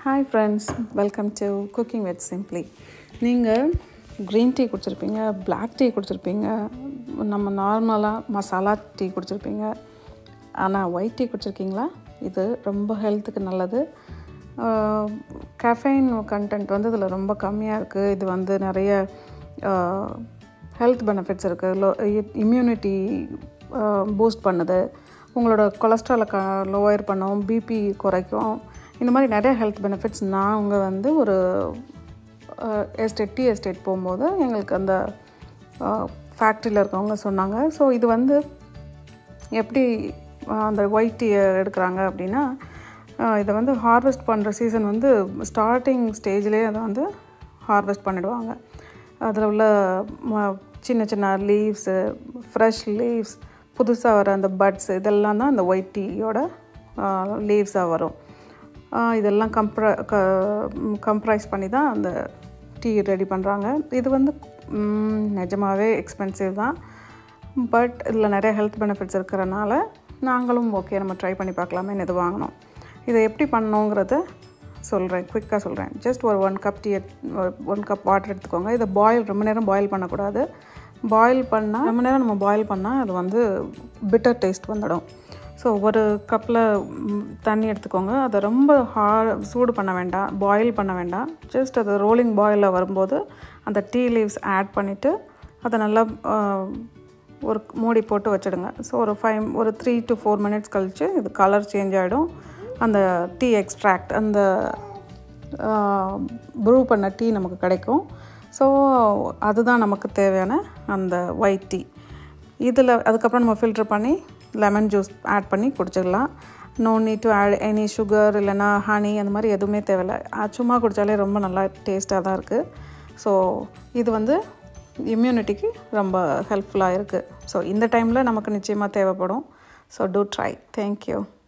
Hi friends, welcome to Cooking with Simply. நீங்கள் green tea குடிச்சிருப்பீங்க, black tea குடிச்சிருப்பீங்க, நம்ம நார்மலாக மசாலா டீ குடிச்சிருப்பீங்க. ஆனால் ஒயிட் டீ குடிச்சிருக்கீங்களா? இது ரொம்ப ஹெல்த்துக்கு நல்லது. கஃபைன் கண்டென்ட் வந்து இதில் ரொம்ப கம்மியாக இருக்குது. இது வந்து நிறைய ஹெல்த் பெனிஃபிட்ஸ் இருக்குது. இம்யூனிட்டி பூஸ்ட் பண்ணுது, உங்களோட கொலஸ்ட்ராலை லோயர் பண்ணும், பிபி குறைக்கும். இந்த மாதிரி நிறைய ஹெல்த் பெனிஃபிட்ஸ். நாங்கள் வந்து ஒரு டீ எஸ்டேட் போகும்போது எங்களுக்கு அந்த ஃபேக்ட்ரியில் இருக்கவங்க சொன்னாங்க. ஸோ இது வந்து எப்படி அந்த ஒயிட் டீயை எடுக்கிறாங்க அப்படின்னா, இதை வந்து ஹார்வெஸ்ட் பண்ணுற சீசன் வந்து ஸ்டார்டிங் ஸ்டேஜ்லேயே அதை வந்து ஹார்வெஸ்ட் பண்ணிடுவாங்க. அதில் உள்ள சின்ன சின்ன லீவ்ஸு, ஃப்ரெஷ் லீவ்ஸ், புதுசாக வர அந்த பட்ஸ், இதெல்லாம் தான் அந்த ஒயிட் டீயோட லீவ்ஸாக வரும். இதெல்லாம் கம்ப்ரைஸ் பண்ணி தான் அந்த டீ ரெடி பண்ணுறாங்க. இது வந்து நிஜமாகவே எக்ஸ்பென்சிவ் தான், பட் இதில் நிறைய ஹெல்த் பெனிஃபிட்ஸ் இருக்கிறனால நாங்களும் ஓகே நம்ம ட்ரை பண்ணி பார்க்கலாமேன்னு இது வாங்கினோம். இதை எப்படி பண்ணோங்கிறத சொல்கிறேன், குயிக்காக சொல்கிறேன். ஜஸ்ட் ஒரு 1 கப் டீ, 1 கப் வாட்டர் எடுத்துக்கோங்க. இதை ரொம்ப நேரம் பாயில் பண்ணக்கூடாது. ரொம்ப நேரம் நம்ம பாயில் பண்ணால் அது வந்து பிட்டர் டேஸ்ட் வந்துடும். ஸோ ஒரு கப்பில் தண்ணி எடுத்துக்கோங்க. அதை ரொம்ப சூடு பண்ண வேண்டாம், பாயில் பண்ண வேண்டாம். ஜஸ்ட் அது ரோலிங் பாயிலில் வரும்போது அந்த டீ லீவ்ஸ் ஆட் பண்ணிவிட்டு அதை நல்லா ஒரு மூடி போட்டு வச்சுடுங்க. ஸோ ஒரு 3 to 4 மினிட்ஸ் கழித்து இது கலர் சேஞ்ச் ஆகிடும். அந்த டீ எக்ஸ்ட்ராக்ட், அந்த ப்ரூ பண்ண டீ நமக்கு கிடைக்கும். ஸோ அதுதான் நமக்கு தேவையான அந்த ஒயிட் டீ. இதில் அதுக்கப்புறம் நம்ம ஃபில்டர் பண்ணி லெமன் ஜூஸ் ஆட் பண்ணி குடிச்சிடலாம். No need to add any sugar, இல்லைனா ஹனி, அந்த மாதிரி எதுவுமே தேவையில்லை. சும்மா குடித்தாலே ரொம்ப நல்லா டேஸ்ட்டாக தான் இருக்குது. ஸோ இது வந்து இம்யூனிட்டிக்கு ரொம்ப ஹெல்ப்ஃபுல்லாக இருக்குது. ஸோ இந்த டைமில் நமக்கு நிச்சயமாக தேவைப்படும். So do try. தேங்க்யூ.